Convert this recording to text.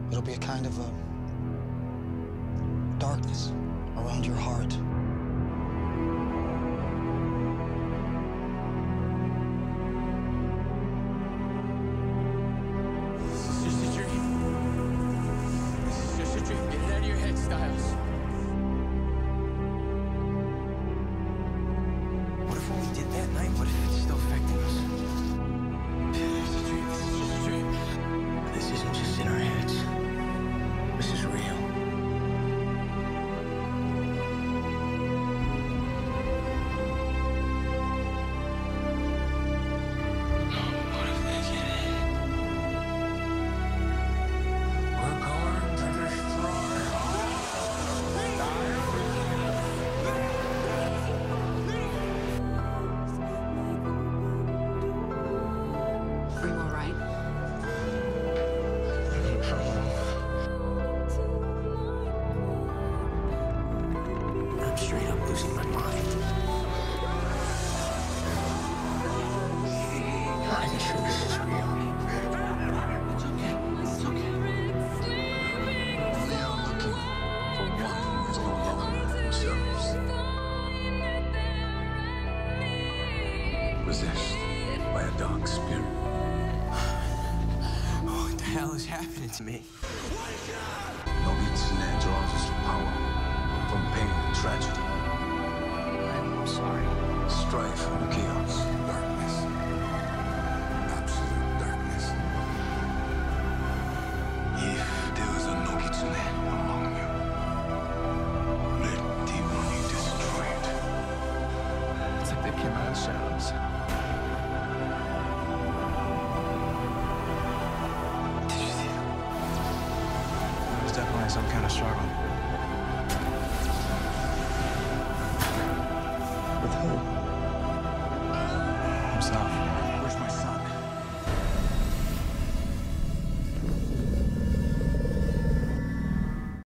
It'll be a kind of a darkness around your heart. This is just a dream. This is just a dream. Get it out of your head, Stiles. What if what we did that night, what if it's still affecting us? It's a dream. This is just a dream. This isn't just in our heads. This is real. What if they get it? We're going to destroy Are you all right? I'm straight up losing my mind. Are you sure this is real? It's okay. It's okay. They are looking for one who is no longer themselves. Possessed by a dark spirit. What the hell is happening to me? Nobitsune draws its power from pain and tragedy, I'm sorry. strife and chaos. Darkness. Absolute darkness. If there is a Nogitsune among you, let demon destroy it. It's like they came out of the shadows. Did you see them? There was definitely some kind of struggle. With who?